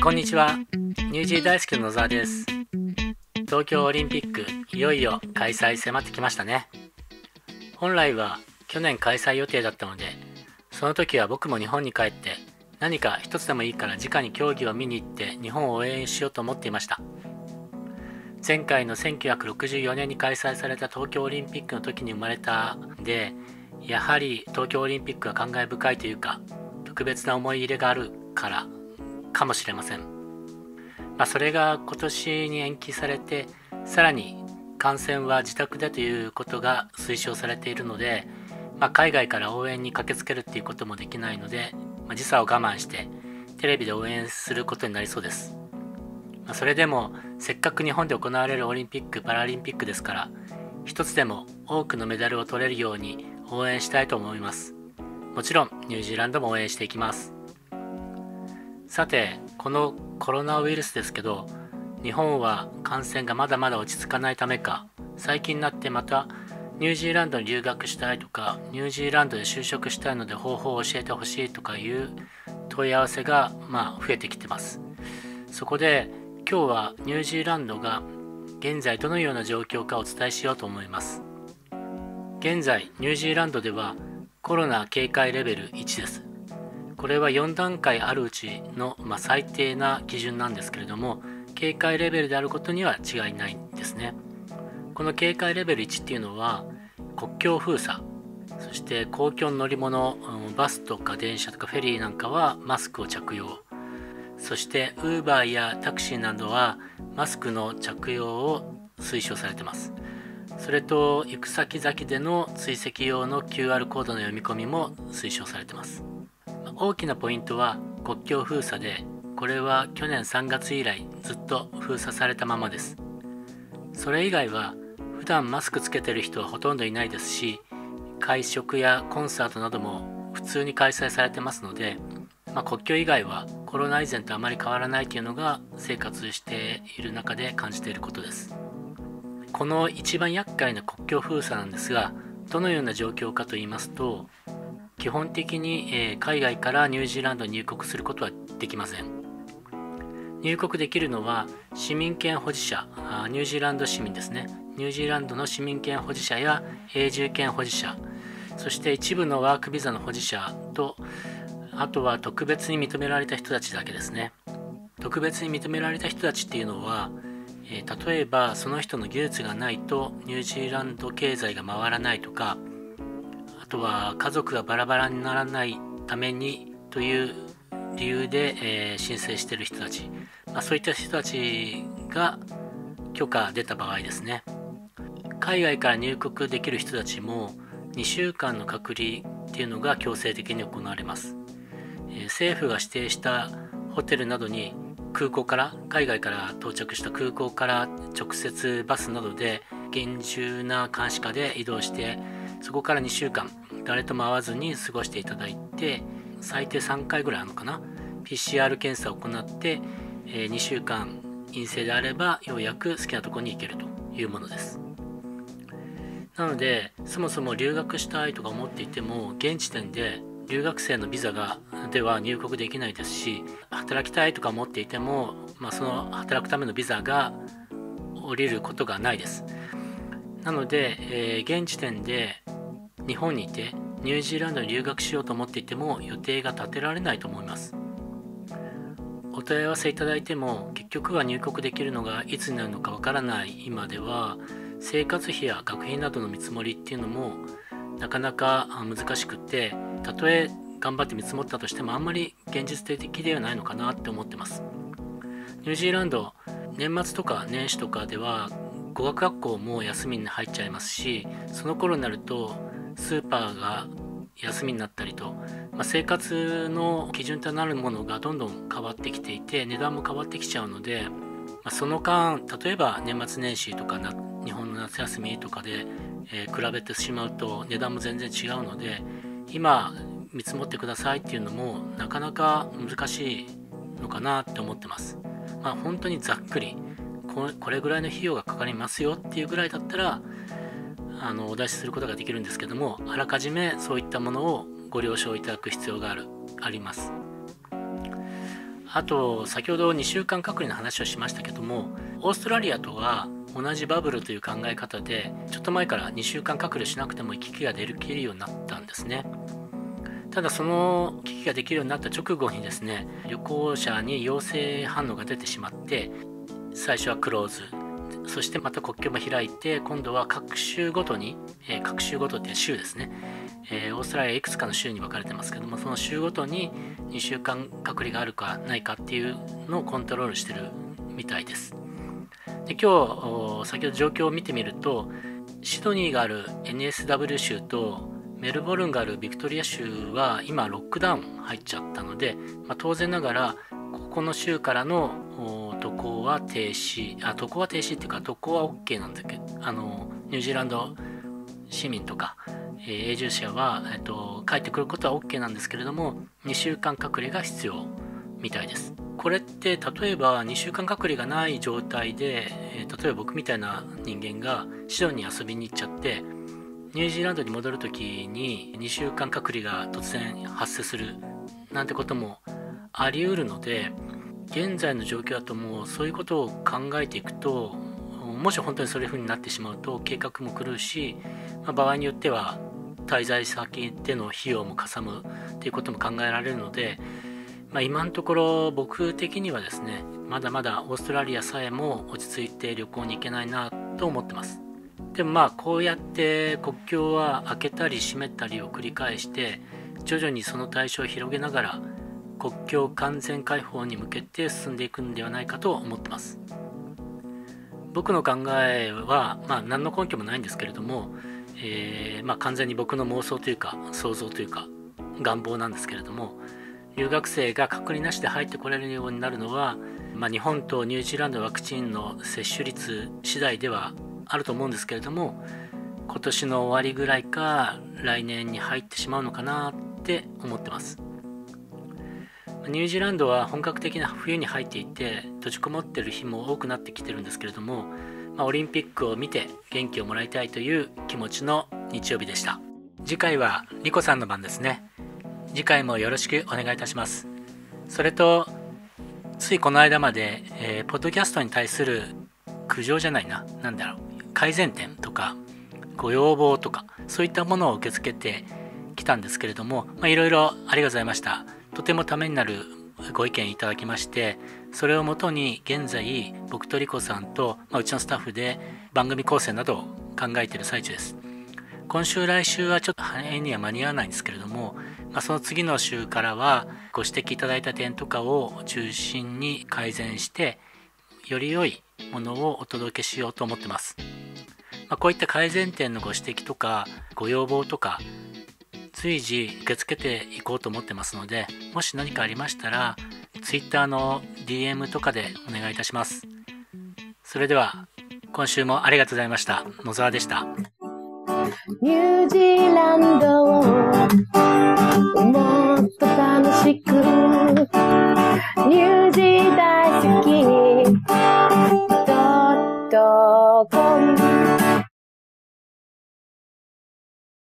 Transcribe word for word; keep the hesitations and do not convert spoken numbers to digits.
こんにちは。ニュージー大好きの野沢です。東京オリンピックいよいよ開催迫ってきましたね。本来は去年開催予定だったので、その時は僕も日本に帰って何か一つでもいいから直に競技を見に行って日本を応援しようと思っていました。前回のせんきゅうひゃくろくじゅうよねんに開催された東京オリンピックの時に生まれたんで、やはり東京オリンピックは感慨深いというか特別な思い入れがあるからかもしれません。まあ、それが今年に延期されて、さらに観戦は自宅でということが推奨されているので、まあ、海外から応援に駆けつけるっていうこともできないので、まあ、時差を我慢してテレビで応援することになりそうです。まあ、それでもせっかく日本で行われるオリンピック・パラリンピックですから、一つでも多くのメダルを取れるように応援したいと思います。もちろんニュージーランドも応援していきます。さて、このコロナウイルスですけど、日本は感染がまだまだ落ち着かないためか、最近になってまたニュージーランドに留学したいとか、ニュージーランドで就職したいので方法を教えてほしいとかいう問い合わせがまあ増えてきてます。そこで今日はニュージーランドが現在どのような状況かお伝えしようと思います。現在ニュージーランドではコロナ警戒レベルいちです。これはよんだんかいあるうちの、まあ、最低な基準なんですけれども、警戒レベルであることには違いないんですね。この警戒レベルいちっていうのは国境封鎖、そして公共の乗り物、バスとか電車とかフェリーなんかはマスクを着用、そしてウーバーやタクシーなどはマスクの着用を推奨されています。それと行く先々での追跡用の キューアール コードの読み込みも推奨されています。大きなポイントは国境封鎖で、これは去年さんがつ以来ずっと封鎖されたままです。それ以外は普段マスクつけてる人はほとんどいないですし、会食やコンサートなども普通に開催されてますので、まあ、国境以外はコロナ以前とあまり変わらないというのが生活している中で感じていることです。この一番厄介な国境封鎖なんですが、どのような状況かと言いますと、基本的に、えー、海外からニュージーランドに入国することはできません。入国できるのは市民権保持者、ニュージーランド市民ですね。ニュージーランドの市民権保持者や永住権保持者、そして一部のワークビザの保持者と、あとは特別に認められた人たちだけですね。特別に認められた人たちっていうのは、えー、例えばその人の技術がないとニュージーランド経済が回らないとか、あとは家族がバラバラにならないためにという理由で、えー、申請している人たち、まあ、そういった人たちが許可出た場合ですね。海外から入国できる人たちもにしゅうかんの隔離っていうのが強制的に行われます。えー、政府が指定したホテルなどに空港から、海外から到着した空港から直接バスなどで厳重な監視下で移動して、そこからにしゅうかん誰とも会わずに過ごしていただいて、最低さんかいぐらいあるのかな、 ピーシーアール 検査を行って、えー、にしゅうかん陰性であればようやく好きなところに行けるというものです。なのでそもそも留学したいとか思っていても、現時点で留学生のビザがでは入国できないですし、働きたいとか思っていても、まあ、その働くためのビザが下りることがないです。なので、えー、現時点で日本にいてニュージーランドに留学しようと思っていても予定が立てられないと思います。お問い合わせいただいても結局は入国できるのがいつになるのかわからない今では、生活費や学費などの見積もりっていうのもなかなか難しくて、たとえ頑張って見積もったとしてもあんまり現実的ではないのかなって思ってます。ニュージーランド年末とか年始とかでは語学学校も休みに入っちゃいますし、その頃になるとスーパーが休みになったりと、まあ、生活の基準となるものがどんどん変わってきていて、値段も変わってきちゃうので、まあ、その間例えば年末年始とかな日本の夏休みとかで、えー、比べてしまうと値段も全然違うので、今見積もってくださいっていうのもなかなか難しいのかなって思ってます。まあ本当にざっくりこれぐらいの費用がかかりますよっていうぐらいだったらあのお出しすることができるんですけども、あらかじめそういったものをご了承いただく必要があるあります。 あと先ほどにしゅうかん隔離の話をしましたけども、オーストラリアとは同じバブルという考え方で、ちょっと前からにしゅうかん隔離しなくても行き来ができるようになったんですね。ただその行き来ができるようになった直後にですね、旅行者に陽性反応が出てしまって、最初はクローズ、そしてまた国境も開いて、今度は各州ごとに、えー、各州ごとって州ですね、えー、オーストラリアいくつかの州に分かれてますけども、その州ごとににしゅうかん隔離があるかないかっていうのをコントロールしてるみたいです。で、今日先ほど状況を見てみると、シドニーがある エヌエスダブリュー 州とメルボルンがあるビクトリア州は今ロックダウン入っちゃったので、まあ、当然ながらここの州からの渡航は停止、あ、渡航は停止っていうか渡航は OK なんだけど、あのニュージーランド市民とか、えー、永住者は、えっと、帰ってくることは OK なんですけれども、にしゅうかん隔離が必要みたいです。これって例えばにしゅうかん隔離がない状態で、えー、例えば僕みたいな人間がシドニーに遊びに行っちゃってニュージーランドに戻るときににしゅうかん隔離が突然発生するなんてこともあり得るので、現在の状況だともうそういうことを考えていくと、もし本当にそういう風になってしまうと計画も狂うし、まあ、場合によっては滞在先での費用もかさむっていうことも考えられるので、まあ、今のところ僕的にはですね、まだまだオーストラリアさえも落ち着いて旅行に行けないなと思ってます。でもまあこうやって国境は開けたり閉めたりを繰り返して徐々にその対象を広げながら国境完全開放に向けて進んでいくんではないかと思ってます。僕の考えは、まあ、何の根拠もないんですけれども、えーまあ、完全に僕の妄想というか想像というか願望なんですけれども、留学生が隔離なしで入ってこれるようになるのは、まあ、日本とニュージーランドワクチンの接種率次第ではあると思うんですけれども、今年の終わりぐらいか来年に入ってしまうのかなって思ってます。ニュージーランドは本格的な冬に入っていて閉じこもってる日も多くなってきてるんですけれども、まあ、オリンピックを見て元気をもらいたいという気持ちの日曜日でした。次回はリコさんの番ですね。次回もよろしくお願いいたします。それとついこの間まで、えー、ポッドキャストに対する苦情じゃないな、なんだろう、改善点とかご要望とかそういったものを受け付けてきたんですけれども、まあ、いろいろありがとうございました。とてもためになるご意見いただきまして、それをもとに現在僕とリコさんと、まあ、うちのスタッフで番組構成などを考えている最中です。今週来週はちょっと反映には間に合わないんですけれども、まあ、その次の週からはご指摘いただいた点とかを中心に改善してより良いものをお届けしようと思ってます。まあ、こういった改善点のご指摘とかご要望とか随時受け付けていこうと思ってますので、もし何かありましたら Twitter の ディーエム とかでお願いいたします。それでは今週もありがとうございました。野沢でした。 ニュージーランドを